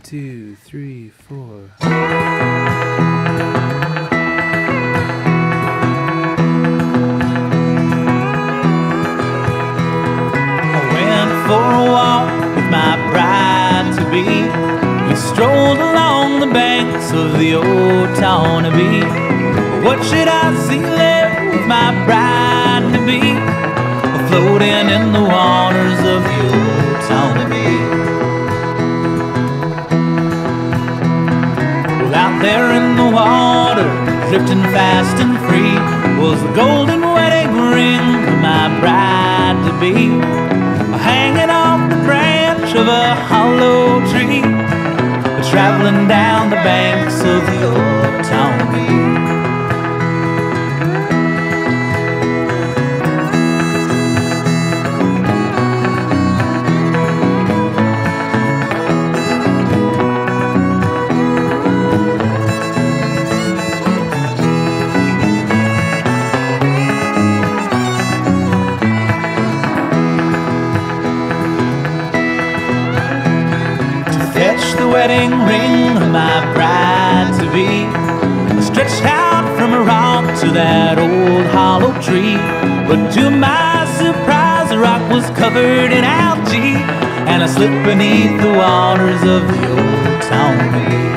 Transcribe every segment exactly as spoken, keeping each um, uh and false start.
One, two, three, four. For a walk with my bride-to-be, we strolled along the banks of the Otonabee. What should I see there with my bride-to-be, floating in the waters of the Otonabee? Well, out there in the water, drifting fast and free, was the golden wedding ring of my bride-to-be, hanging off the branch of a hollow tree, traveling down the banks of the Otonabee. The wedding ring of my bride-to-be, stretched out from a rock to that old hollow tree. But to my surprise, the rock was covered in algae, and I slipped beneath the waters of the Otonabee.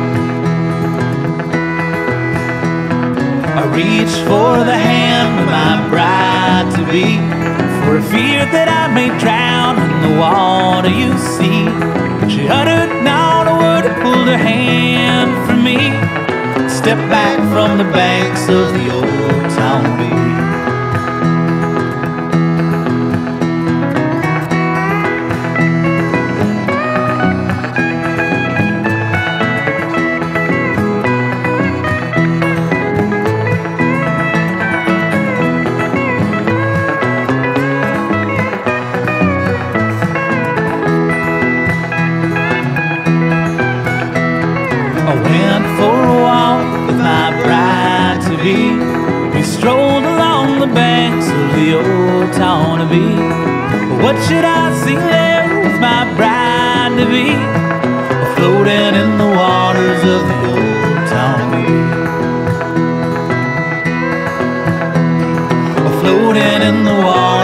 I reached for the hand of my bride-to-be, for a fear that I may drown in the water you see. She uttered not a word, pulled her hand from me, stepped back from the banks of the Otonabee. We strolled along the banks of the Otonabee. What should I see there with my bride-to-be, floating in the waters of the Otonabee? Floating in the waters